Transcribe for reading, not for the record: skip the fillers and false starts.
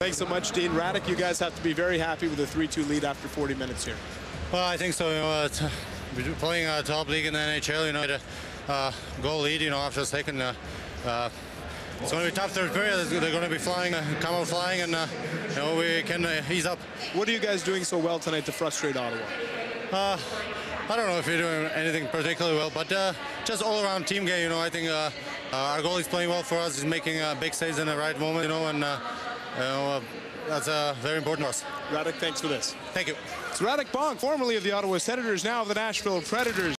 Thanks so much, Dean. Radek, you guys have to be very happy with a 3-2 lead after 40 minutes here. Well, I think so. You know, we're playing a top league in the NHL. You know, goal lead. You know, after a second, it's going to be tough third period. They're going to be flying, come out flying, and you know, we can ease up. What are you guys doing so well tonight to frustrate Ottawa? I don't know if we're doing anything particularly well, but just all-around team game. You know, I think our goalie's playing well for us. He's making big saves in the right moment. You know, and you know, that's very important to us. Radek, thanks for this. Thank you. It's Radek Bonk, formerly of the Ottawa Senators, now of the Nashville Predators.